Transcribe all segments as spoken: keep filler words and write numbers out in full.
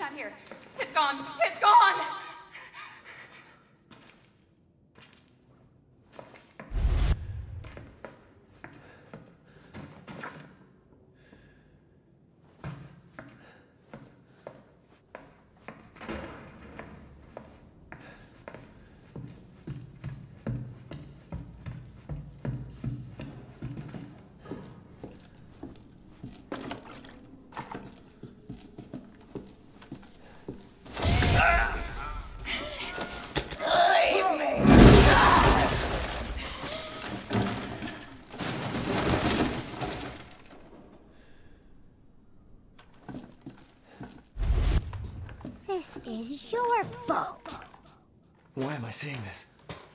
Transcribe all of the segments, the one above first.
not here. It's gone. It's gone! This is your fault. Why am I seeing this?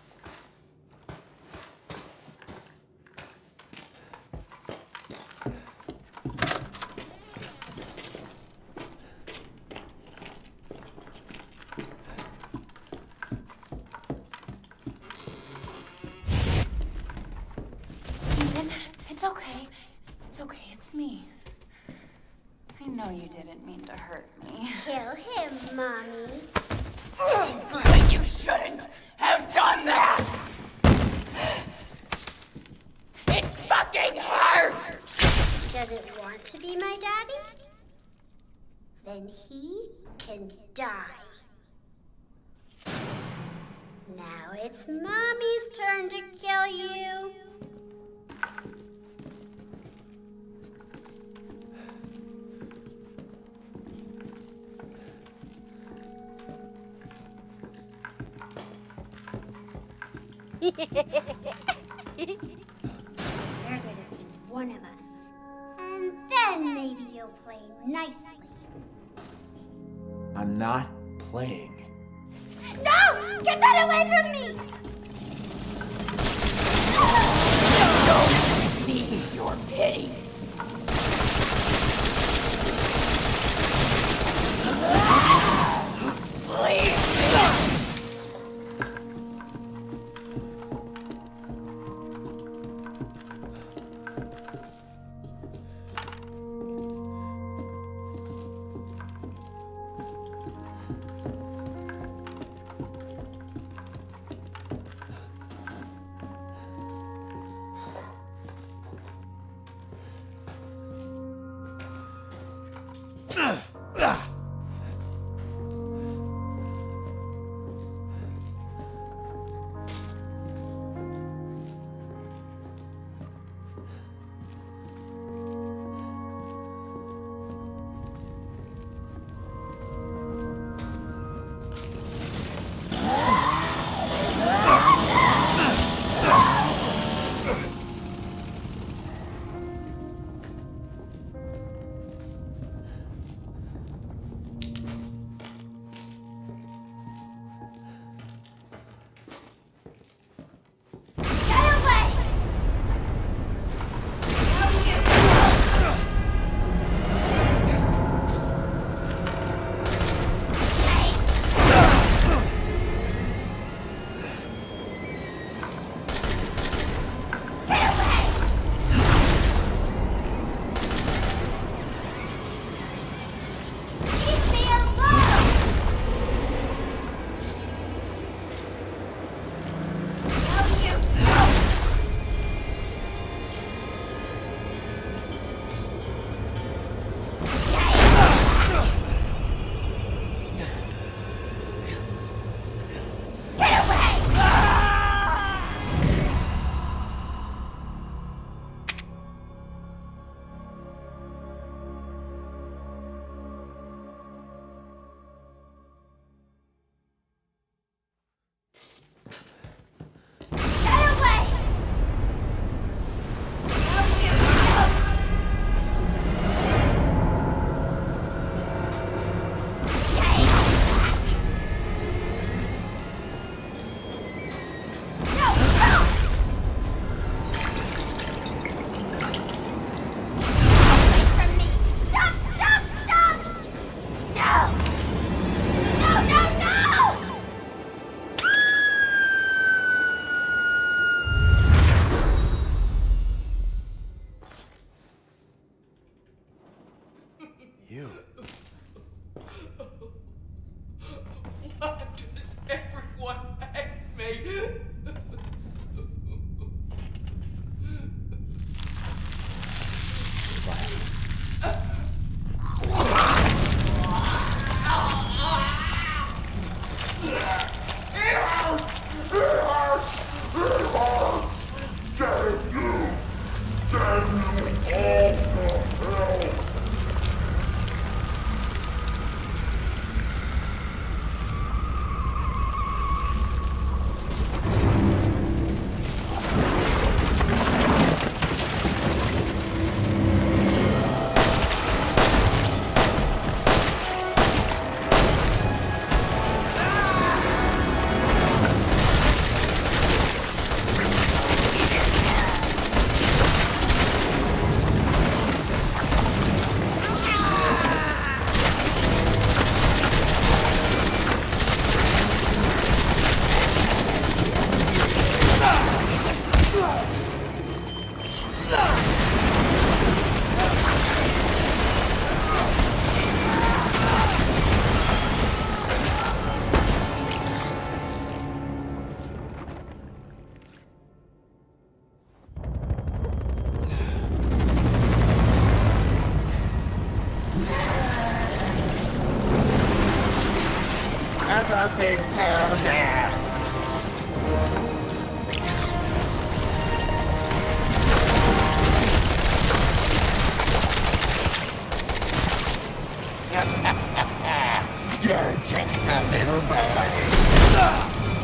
Ethan, it's okay. It's okay, it's me. I know you didn't mean to hurt me. Kill him, Mommy. But you shouldn't have done that! It fucking hurts! Doesn't want to be my daddy? Then he can die. Now it's Mommy's turn to kill you. You're gonna be one of us. And then maybe you'll play nicely. I'm not playing. No! Get that away from me! Don't need your pity. Please. nothing to there. You're just a little boy.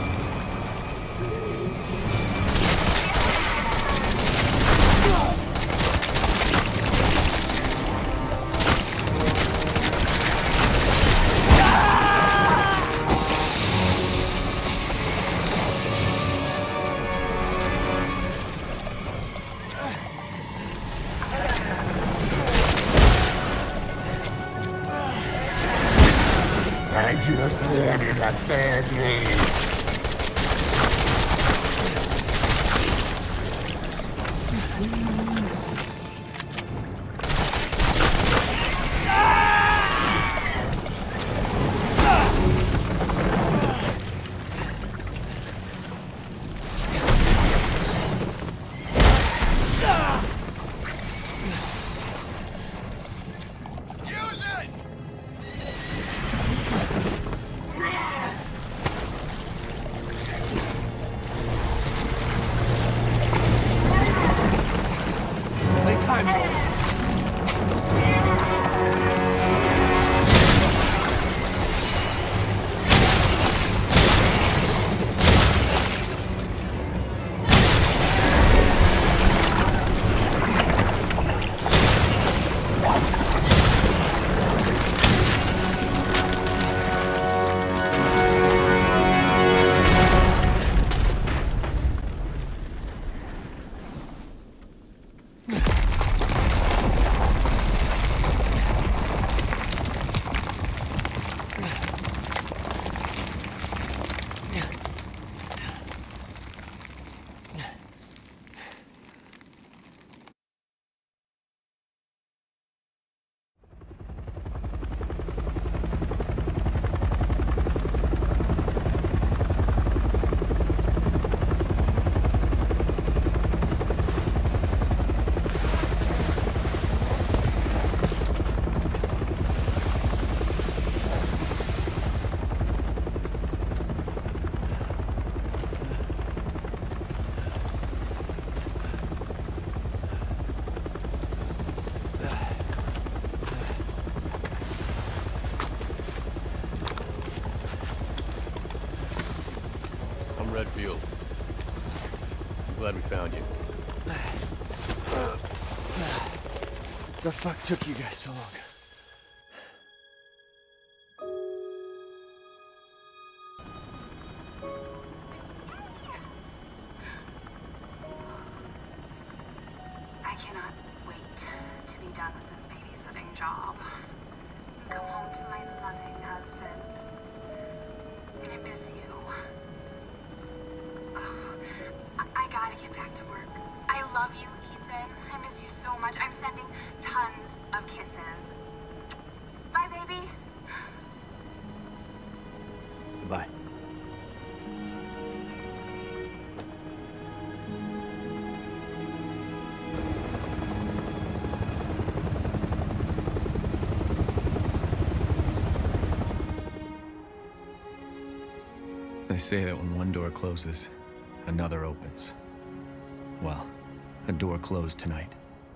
I just wanted a family. Redfield. I'm glad we found you. The fuck took you guys so long? I cannot wait to be done with this babysitting job. Come home to my loving husband. I miss you. Oh, I, I gotta get back to work. I love you, Ethan. I miss you so much. I'm sending tons of kisses. Bye, baby. Goodbye. They say that when one door closes, another opens. Well, a door closed tonight.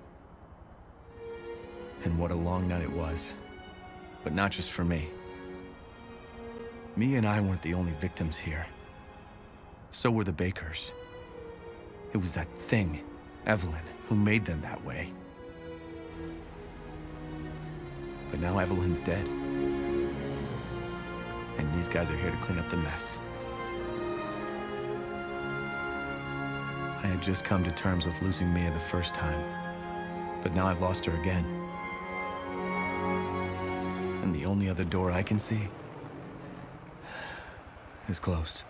And what a long night it was. But not just for me. Mia and I weren't the only victims here. So were the Bakers. It was that thing, Evelyn, who made them that way. But now Evelyn's dead. And these guys are here to clean up the mess. I had just come to terms with losing Mia the first time, but now I've lost her again. And the only other door I can see is closed.